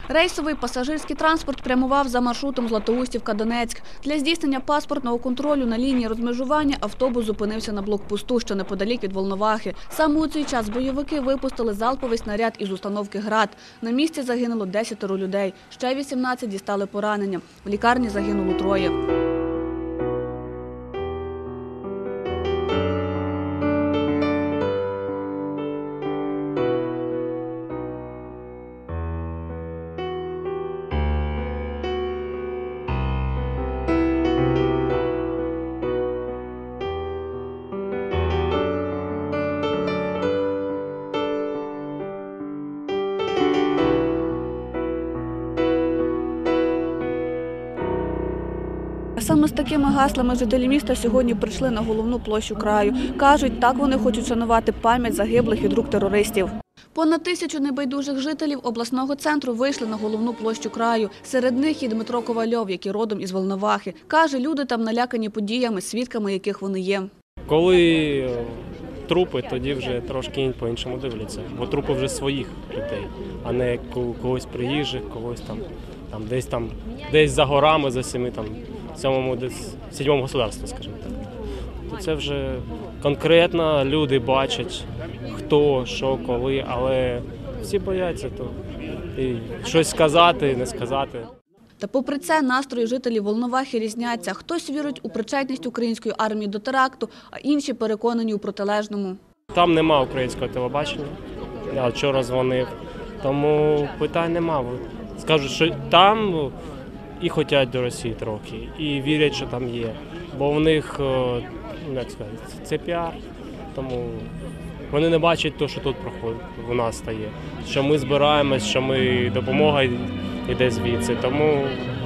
Рейсовий пасажирський транспорт прямував за маршрутом Златоустівка-Донецьк. Для здійснення паспортного контролю на лінії розмежування автобус зупинився на блокпосту, що неподалік від Волновахи. Саме у цей час бойовики випустили залповий снаряд із установки «Град». На місці загинуло 10 людей, ще 18 дістали поранення. В лікарні загинуло 3. Саме з такими гаслами жителі міста сьогодні прийшли на головну площу краю. Кажуть, так вони хочуть шанувати пам'ять загиблих від рук терористів. Понад 1000 небайдужих жителів обласного центру вийшли на головну площу краю. Серед них і Дмитро Ковальов, який родом із Волновахи. Каже, люди там налякані подіями, свідками яких вони є. Коли трупи, тоді вже трошки по-іншому дивляться. Бо трупи вже своїх людей, а не когось приїжджих, когось десь за горами, за сьомому государстві, скажімо так. То це вже конкретно люди бачать, хто, що, коли, але всі бояться то і щось сказати, не сказати. Та попри це, настрої жителів Волновахи різняться. Хтось вірить у причетність української армії до теракту, а інші переконані у протилежному. Там нема українського телебачення, я вчора дзвонив, тому питань нема. Скажуть, що там і хочуть до Росії трохи, і вірять, що там є. Бо в них, як сказати, це піар, тому вони не бачать те, що тут проходить, у нас стає. Що ми збираємось, що допомога йде звідси, тому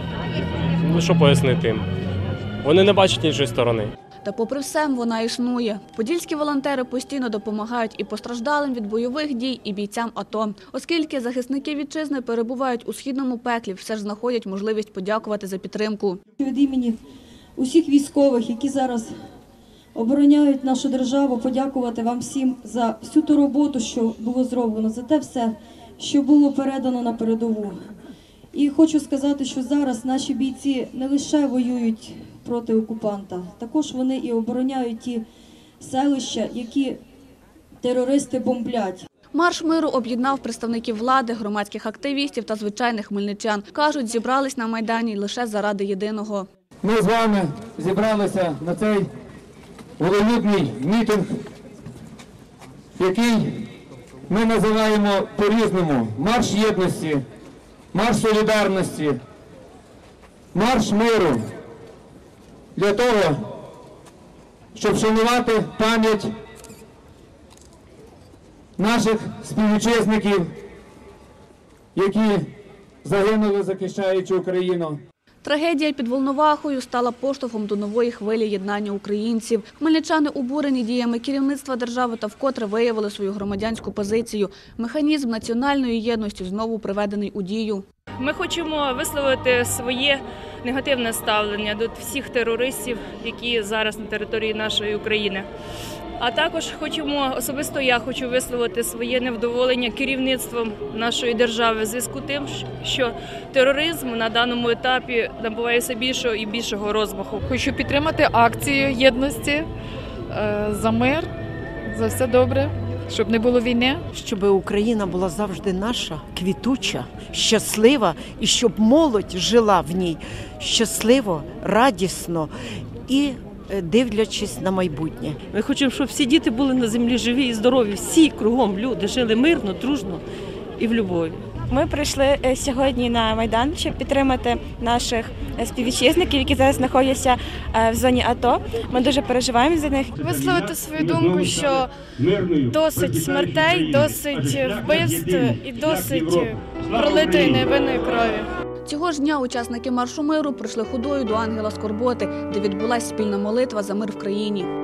що пояснити їм. Вони не бачать іншої сторони. Та попри все, вона існує. Подільські волонтери постійно допомагають і постраждалим від бойових дій, і бійцям АТО. Оскільки захисники вітчизни перебувають у східному пеклі, все ж знаходять можливість подякувати за підтримку. Від імені усіх військових, які зараз обороняють нашу державу, подякувати вам всім за всю ту роботу, що було зроблено, за те все, що було передано на передову. І хочу сказати, що зараз наші бійці не лише воюють проти окупанта, також вони і обороняють ті селища, які терористи бомблять. Марш миру об'єднав представників влади, громадських активістів та звичайних хмельничан. Кажуть, зібрались на Майдані лише заради єдиного. Ми з вами зібралися на цей волелюбний мітинг, який ми називаємо по-різному марш єдності, марш солідарності, марш миру. Для того, щоб вшанувати пам'ять наших співвітчизників, які загинули, захищаючи Україну. Трагедія під Волновахою стала поштовхом до нової хвилі єднання українців. Хмельничани обурені діями керівництва держави та вкотре виявили свою громадянську позицію. Механізм національної єдності знову приведений у дію. Ми хочемо висловити своє негативне ставлення до всіх терористів, які зараз на території нашої України. А також особисто я хочу висловити своє невдоволення керівництвом нашої держави в зв'язку з тим, що тероризм на даному етапі набуває все більшого і більшого розмаху. Хочу підтримати акцію єдності за мир, за все добре, щоб не було війни. Щоб Україна була завжди наша, квітуча, щаслива і щоб молодь жила в ній щасливо, радісно і дивлячись на майбутнє. Ми хочемо, щоб всі діти були на землі живі і здорові, всі кругом люди жили мирно, дружно і в любові. Ми прийшли сьогодні на Майдан, щоб підтримати наших співвітчизників, які зараз знаходяться в зоні АТО. Ми дуже переживаємо за них. Висловити свою думку, що досить смертей, досить вбивств і досить пролитої невинної крові. Цього ж дня учасники маршу миру прийшли ходою до Ангела Скорботи, де відбулася спільна молитва за мир в країні.